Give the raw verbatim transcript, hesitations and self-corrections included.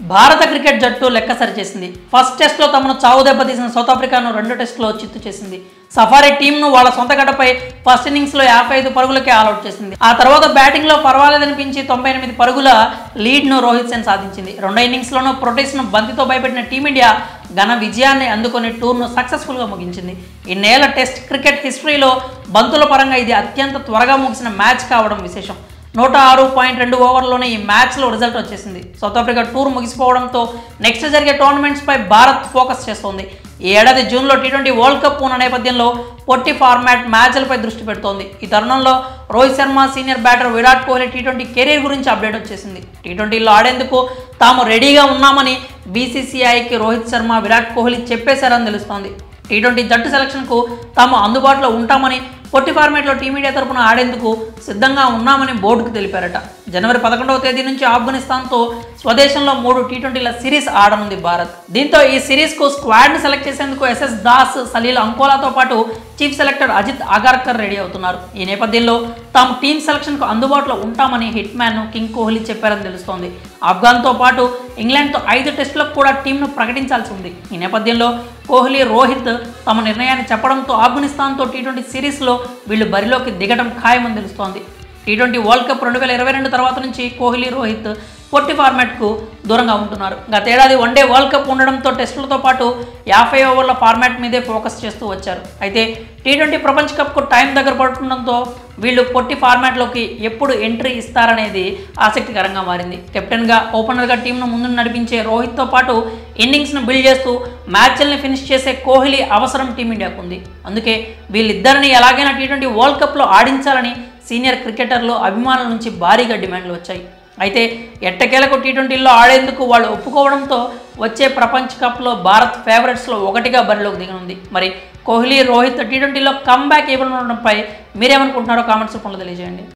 భారత క్రికెట్ జట్టు లెక్క సరిచేసింది. ఫస్ట్ టెస్ట్లో తమను చావు దెబ్బతీసిన సౌత్ ఆఫ్రికాను రెండో టెస్ట్లో చిత్తు చేసింది. సఫారీ టీంను వాళ్ళ సొంత గడ్డపై ఫస్ట్ ఇన్నింగ్స్లో యాభై ఐదు పరుగులకే ఆల్అౌట్ చేసింది. ఆ తర్వాత బ్యాటింగ్లో పర్వాలేదనిపించి తొంభై ఎనిమిది పరుగుల లీడ్ను రోహిత్ సేన్ సాధించింది. రెండో ఇన్నింగ్స్లోనూ ప్రొటీస్ను బంతితో భయపెట్టిన టీమిండియా ఘన విజయాన్ని అందుకొని టూర్ను సక్సెస్ఫుల్గా ముగించింది. ఇన్నేళ్ల టెస్ట్ క్రికెట్ హిస్టరీలో బంతుల పరంగా ఇది అత్యంత త్వరగా ముగిసిన మ్యాచ్ కావడం విశేషం. నూట ఆరు పాయింట్ రెండు ఓవర్లోనే ఈ మ్యాచ్లో రిజల్ట్ వచ్చేసింది. సౌత్ ఆఫ్రికా టూర్ ముగిసిపోవడంతో నెక్స్ట్ జరిగే టోర్నమెంట్స్పై భారత్ ఫోకస్ చేస్తోంది. ఈ ఏడాది జూన్లో టీ ట్వంటీ వరల్డ్ కప్ ఉన్న నేపథ్యంలో పొట్టి ఫార్మాట్ మ్యాచ్లపై దృష్టి పెడుతోంది. ఈ తరుణంలో Rohit Sharma, senior batter Virat Kohli T twenty career గురించి అప్డేట్ వచ్చేసింది. టీ ట్వంటీలో ఆడేందుకు తాము రెడీగా ఉన్నామని బీసీసీఐకి రోహిత్ శర్మ, విరాట్ కోహ్లీ చెప్పేశారని తెలుస్తోంది. టీ ట్వంటీ జట్టు సెలక్షన్కు తాము అందుబాటులో ఉంటామని, పొట్టి ఫార్మేట్లో టీమిండియా తరపున ఆడేందుకు సిద్ధంగా ఉన్నామని బోర్డుకు తెలిపారట. జనవరి పదకొండవ తేదీ నుంచి ఆఫ్ఘనిస్తాన్తో స్వదేశంలో మూడు టీ ట్వంటీల సిరీస్ ఆడనుంది భారత్. దీంతో ఈ సిరీస్కు స్క్వాడ్ను సెలెక్ట్ చేసేందుకు ఎస్ఎస్ దాస్, సలీల్ అంకోలాతో పాటు chief selector Ajit Agarkar ready అవుతున్నారు. ఈ నేపథ్యంలో తాము టీమ్ సెలక్షన్కు అందుబాటులో ఉంటామని హిట్ మ్యాన్ కింగ్ కోహ్లీ చెప్పారని తెలుస్తోంది. ఆఫ్ఘన్తో పాటు ఇంగ్లాండ్తో ఐదు టెస్టులకు కూడా టీంను ప్రకటించాల్సి ఉంది. ఈ నేపథ్యంలో కోహ్లీ, రోహిత్ తమ నిర్ణయాన్ని చెప్పడంతో ఆఫ్ఘనిస్తాన్తో టీ ట్వంటీ సిరీస్లో వీళ్ళు బరిలోకి దిగడం ఖాయమని తెలుస్తోంది. టీ ట్వంటీ వరల్డ్ కప్ రెండు వేల ఇరవై రెండు తర్వాత నుంచి కోహ్లీ, రోహిత్ పొట్టి ఫార్మాట్కు దూరంగా ఉంటున్నారు. గతేడాది వన్డే వరల్డ్ కప్ ఉండడంతో టెస్టులతో పాటు యాభై ఓవర్ల ఫార్మాట్ మీదే ఫోకస్ చేస్తూ వచ్చారు. అయితే టీ ట్వంటీ ప్రపంచ కప్కు టైం దగ్గర పడుతుండడంతో వీళ్ళు పొట్టి ఫార్మాట్లోకి ఎప్పుడు ఎంట్రీ ఇస్తారనేది ఆసక్తికరంగా మారింది. కెప్టెన్గా, ఓపెనర్గా టీంను ముందు నడిపించే రోహిత్తో పాటు ఇన్నింగ్స్ను బిల్డ్ చేస్తూ మ్యాచ్ల్ని ఫినిష్ చేసే కోహ్లీ అవసరం టీమిండియాకు ఉంది. అందుకే వీళ్ళిద్దరిని ఎలాగైనా టీ ట్వంటీ వరల్డ్ కప్లో ఆడించాలని సీనియర్ క్రికెటర్లు, అభిమానుల నుంచి భారీగా డిమాండ్లు వచ్చాయి. అయితే ఎట్టకేలకు టీ ట్వంటీలో ఆడేందుకు వాళ్ళు ఒప్పుకోవడంతో వచ్చే ప్రపంచ కప్లో భారత్ ఫేవరెట్స్లో ఒకటిగా బరిలోకి దిగనుంది. మరి కోహ్లీ, రోహిత్ టీ ట్వంటీలో కమ్బ్యాక్ ఇవ్వనుండడంపై మీరేమనుకుంటున్నారో కామెంట్స్ రూపంలో తెలియజేయండి.